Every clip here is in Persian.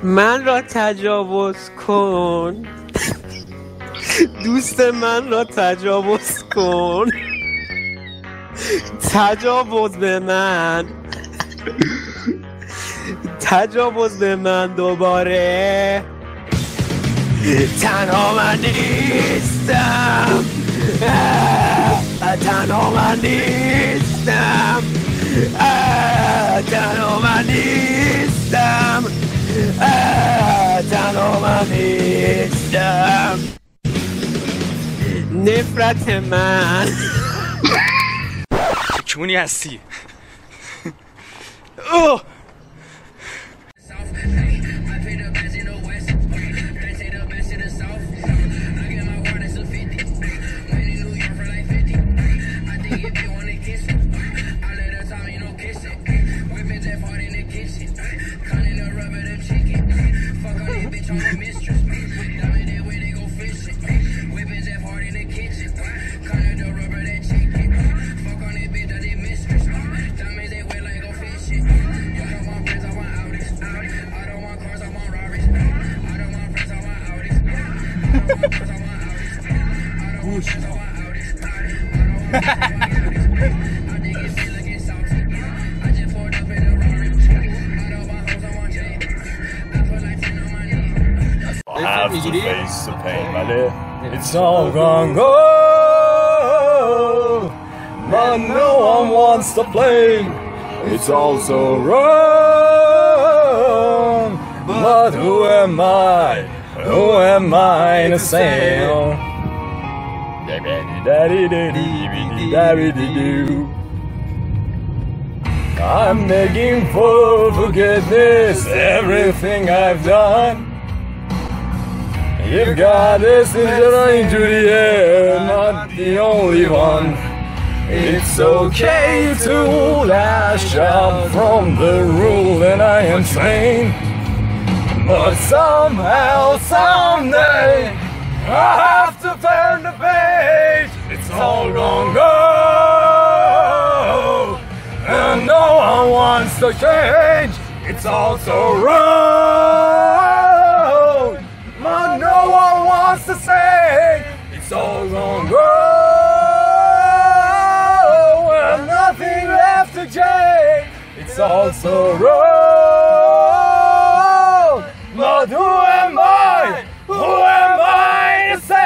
من را تجاوز کن، دوست من را تجاوز کن، تجاوز به من، تجاوز به من دوباره. تنها من نیستم، تنها من نیستم، تنها من نیستم، تنها من نیستم. نفرت من چونی هستی؟ I have to face the pain, ولی it's all gone go, but no one wants to play. It's all so wrong, but who am I? Who am I to say? I'm begging for forgiveness, everything I've done. If God is into the air, not the only one. It's okay to lash out from the rule that I am trained, but somehow, someday, I have to turn the page. It's all gonna go, and no one wants to change. It's all so wrong, but no one wants to say. It's all gonna go, and nothing left to change. It's all so wrong, but who am I? Who am I to say?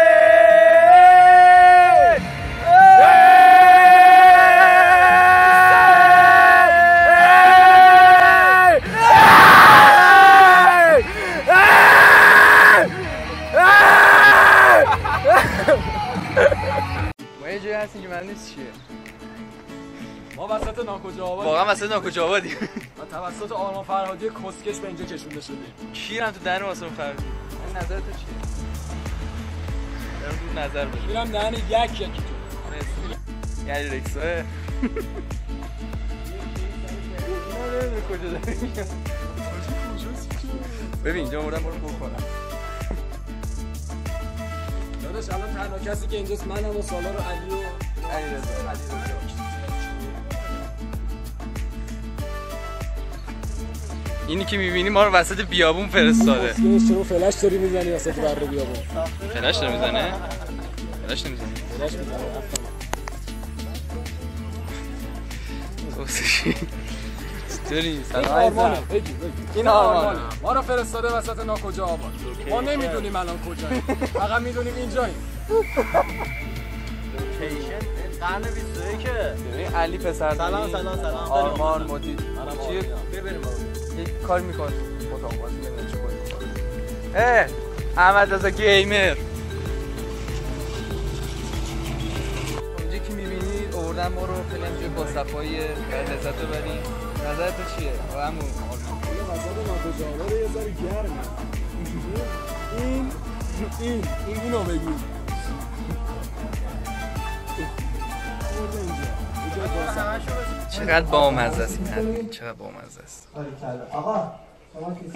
ما یه جایی هستیم که من نیست چیه؟ ما وسط ناکجا آبادیم. واقعا وسط ناکجا آبادیم. ما توسط آرمان فرهادی کسکش به اینجا کشونده شدیم. کیرم تو دهن واسه اون فرهادی؟ نظر تو چیه؟ دارم نظر بده. میرم دهن یکی تو. یعنی رکساه. نه کجا داری؟ ببین اینجا بردم برو بخورم. داداش الان تنها کسی که اینجاست منم و سالار و علی و علیرضا. اینی که میبینی ما رو وسط بیابون فرستاده. چرا فلش داری میزنی وسط بر بیابون؟ فلش داره میزنه؟ فلش نمیزنه. فلش میزنه. اوسشی. چطوری؟ سلام عزیزم. این آرمانه. ما رو فرستاده وسط ناکجا آباد. ما نمیدونیم الان کجاییم. فقط میدونیم اینجاییم. لوکیشن قرن 21. ببین علی پسر. سلام. آرمان مدیر. چی؟ بریم یک کار میکنه. اتاق بازی نمیدونم چه کاری میکنه. احمد رضا گیمر. اونجا که میبینید آوردن ما رو خیلی همجوری با صفایی لذت ببریم. نظر تو چیه؟ همون این وسط ناکجا آباد یه ذره گرمه. اینو بگید. چقدر بامزه است این چقدر بامزه است. آقا شما کسی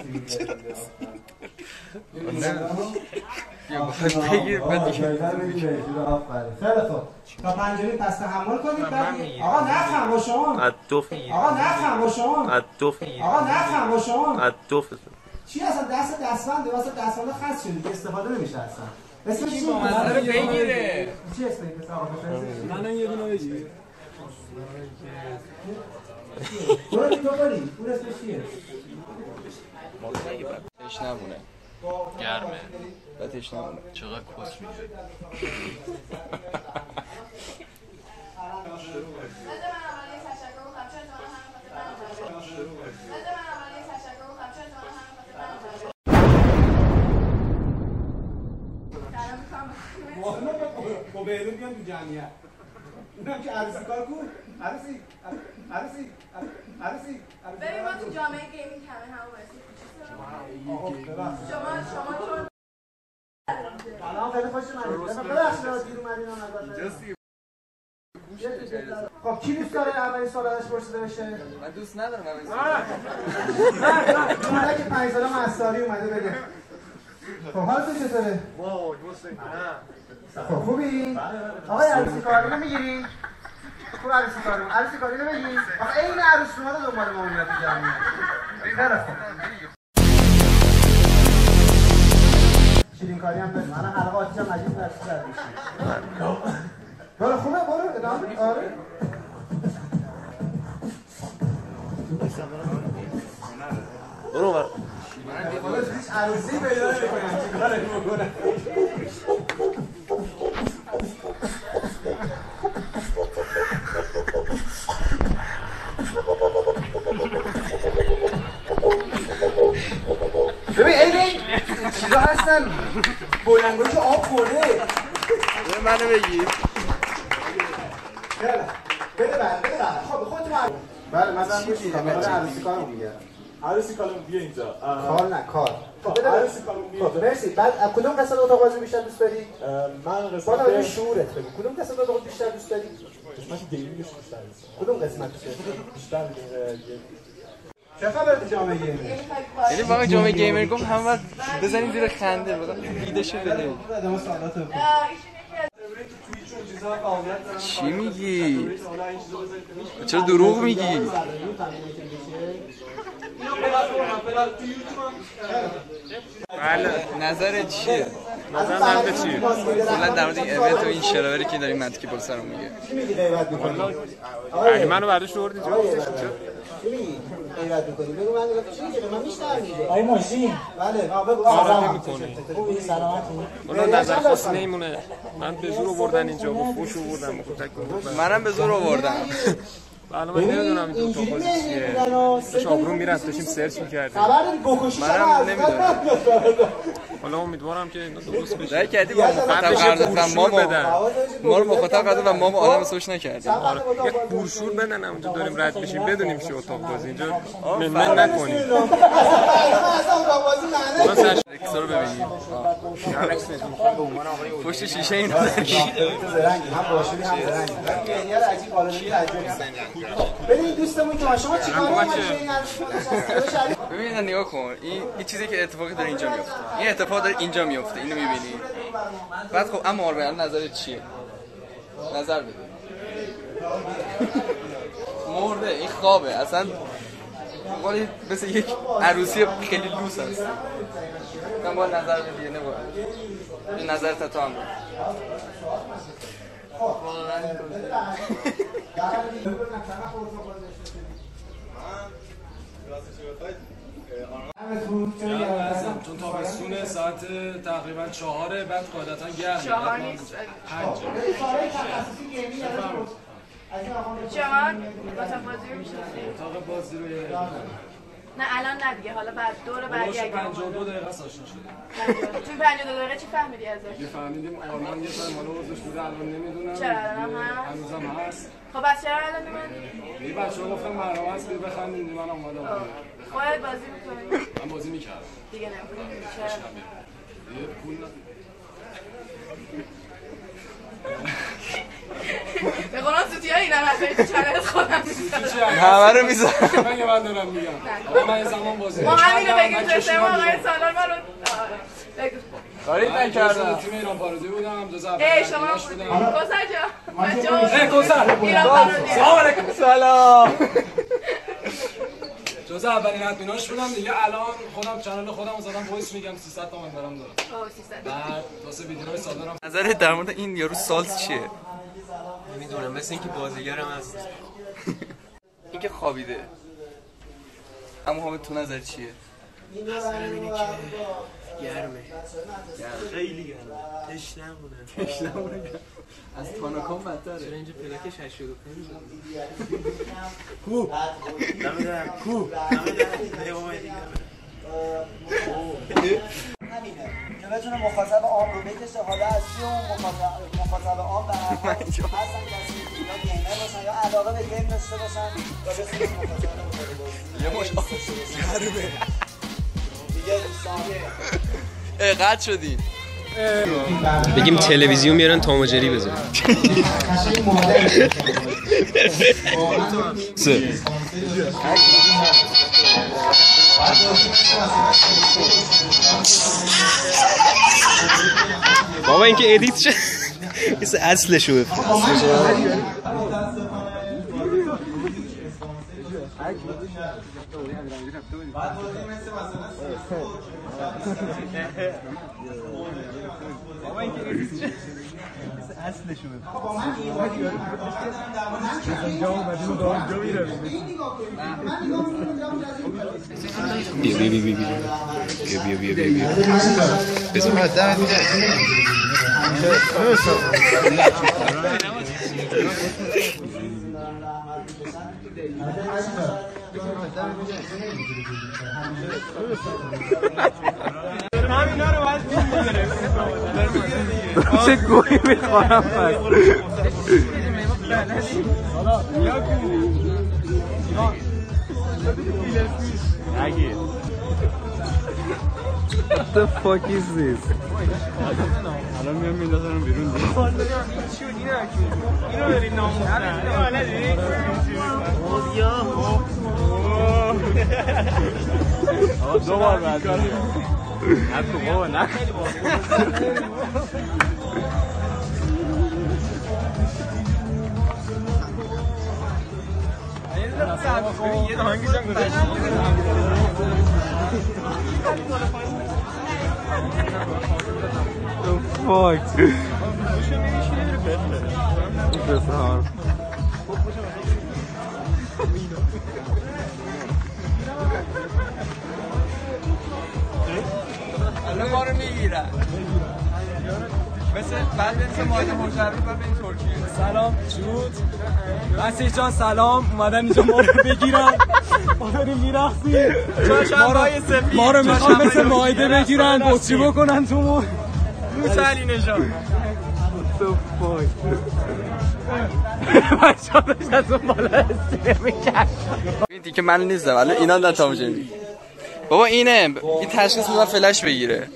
بیا بخواد بگیر بعد خیلی خوب تا پنجره پس تحمل کنید. آقا نه خموشان. ادوف. آقا نه خموشان. ادوف. آقا نه خموشان. ادوف. چی اصلا دستبنده واسه دستبند خاص شده که استفاده نمیشه اصلا. اسمش چی؟ منو بگیره. چی اسمش پس آقا بفرستید؟ منو یه دونه بگیر. برو تو بری. اون اسمش چیه؟ تشنمونه. گرمه و تشنمونه. چقدر کس میگه با بهرون بیان تو جمعیت اونم که عروسی کار کن عروسی ببین ما تو جامعه گیمینگ همه شما چون الان خیلی خوش اومدید ببخشید دیر اومدین خب کی دوست داره اولین سوال ازش پرسیده بشه؟ من دوست ندارم اولین نه که 5 ساله مستاری اومده بگه خب حالتون چطوره؟ خب خوبی؟ آقای عروسی کاری نمیگیری؟ خوب عروسی کاری نمیگی؟ آقا این عروس اومده دنبال ما میاد تو جمعیت خیلی خوب شیرین کاری هم بریم الان حلقه آتیش هم عجیب نرسی در میشیم برو خوبه برو ادامه آره برو برو خلاص هیچ عروسی پیدا نمی‌کنم چیکارش بکنم ببین این چیزا هستن بلنگوی که آب خورده منو بگیر. بده خب خودتون بله مثلا گوشی کاملا عروسی کارو میگه عروسی کالم بیا اینجا. کار نه کار عروسی کالم بیا اینجا. مرسی بعد کدوم قسمت اتاق بازی بیشتر دوست داری؟ من بالا قسمت به شعورت بگو کدوم قسمت اتاق بیشتر دوست داری؟ قسمت گیمینگش بیشتر دوست دارم. کدوم قسمت دوست داری؟ بیشتر چه خبره تو جامعه گیمینگ؟ یعنی واقعا جامعه گیمر گفت همه وقت بزنید زیر خنده دیده شو بده. ادامه سوالاتو بکن چی میگی؟ چرا دروغ میگی؟ نظرت چیه؟ نظرم به چیه؟ کلا در مورد این ایونت و این شراوری که داریم منطقی بالا سرم میگه. چی میگی غیبت میکنی؟ اگه منو بعدش آوردی جا چی میگی؟ غیبت میکنی؟ بگو من میگم چی میگی؟ من میشنم میگه آی ماشین بله بگو کارا نمی‌کنی خوبی سلامتی اون نظر خاصی نمیمونه من به زور آوردن اینجا با فوش آوردم منم به زور آوردم. الان من نمیدونم این دو تا بازی چیه داشت آبرون میرفت داشتیم سرچ میکردیم خبر بکشی منم نمیدونم. حالا امیدوارم که اینا درست بشه رای کردی با مخاطب قرار دادن ما رو مخاطب قرار دادن و ما آدم سوش نکردیم. یه برشور بدن اونجا داریم رد میشیم بدونیم چی اتاق بازی اینجا من نکنیم اکسا رو ببینیم پشت شیشه این زرنگی هم باشوری هم زرنگی یه عجیب آلودگی تعجبی ببین دوستمون که شما چیکار می‌کنید ببین نگاه کن این چیزی که اتفاقی داره اینجا میفته این اتفاق داره اینجا میفته اینو می‌بینی بعد خب اما آربن نظرت چیه نظر بده مرده این خوابه اصلا ولی مثل یک عروسی خیلی لوس هست من باید نظر بدی یا نباید این نظرت تو هم بود چون تابستون ساعت تقریبا 4 بعد قاعدتا گرمه 4 نیست 5 شما اتاق بازی رو میشناسید؟ اتاق بازی رو نه الان نه دیگه حالا بعد دور بعدی اگه 52 دقیقه آشنا شدیم تو 52 دقیقه چی فهمیدی ازش؟ فهمیدیم آرمان یه سال مالو وزش بوده الان نمیدونم چرا الان هست؟ هنوزم هست خب بس چرا الان اومدی؟ این بچه‌ها گفتن مرحبا هست بیا بخندیم من اومدم خودت بازی می‌کنی؟ من بازی می‌کردم دیگه نمی‌کنی چرا؟ یه پول ندارم به قرآن سوتی ها این هم از تو چنلت خودم می‌ذارم همه رو میذارم من دارم میگم آقا من زمان بازی ما همینو بگیم تو شما آقای سالار ما رو بگو کاری نکردم تیم ایران پارودی بودم جز اول ای شما بودی کوثر جان من جو کوثر ایران پارودی سلام علیکم سلام جز اولین ادمیناش بودم دیگه. الان خودم کانال خودمو زدم وایس میگم 300 تومن دارم. آه 300. بعد واسه ویدیوهای سالارم. نظرت در مورد این یارو سالز چیه؟ نمیدونم، مثل اینکه بازیگرم هست. اینکه خوابیده. اما حامد تو نظر چیه؟ نظرم اینه که گرمه. خیلی گرمه. تشنمونه. از تاناکان بدتره. چرا اینجا پلاکش 85 کو دمدارم کو همینه که بتونه مخاطب عام رو بکشه. حالا از چی اون مخاطب عام به هر حال هستن کسی یا گیمر باشن یا علاقه به گیم داشته باشن و بتونه مخاطب رو گرمه دیگه ثانیه قطع شدیم. بگیم تلویزیون بیارن تام و جری بذارن. بابا این که ادیت شد مثل اصلشو بفرست. بیا بذار من دمت همینا رو باید چه گویی میخورم پس. What the fuck is this? الان میام میندازم بیرون. اینو بریم ناموسن. دو بار بعد نکن بابا نکن. یه دهانگیش هم گذاشتی. Fuck. الان ما رو میگیرن بعد برسه ماهد مجرد و بریم ترکیه. سلام جود مسیح جان سلام. اومدن اینجا ما رو بگیرن. ما داریم میرخصیم. ما رو میخوان مثل ماهده بگیرن بطری بکنن تومون. موسیٰ علی نژاد. بچه ها داشت از اون بالا استیره میکرد. این دیگه من نیستم الان اینا دارن تام جری. بابا اینه این تشخیص میدن فلش بگیره.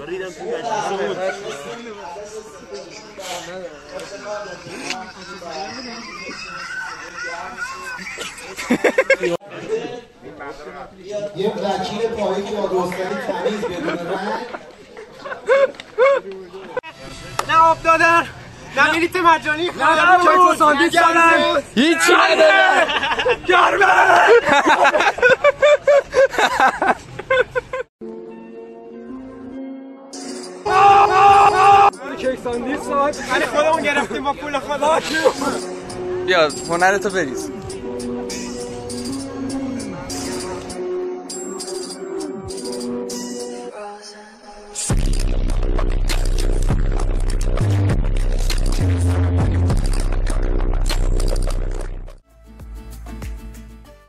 یه وکیل پایی که با دوستانی تمیز بدون رنگ نه آب دادن نه بلیت مجانی نه کیک و ساندویچ دادن هیچی ندادن. گرمه کیک ساندویچ ساعت خودمون گرفتیم با پول خدا. بیا هنرتو بریز.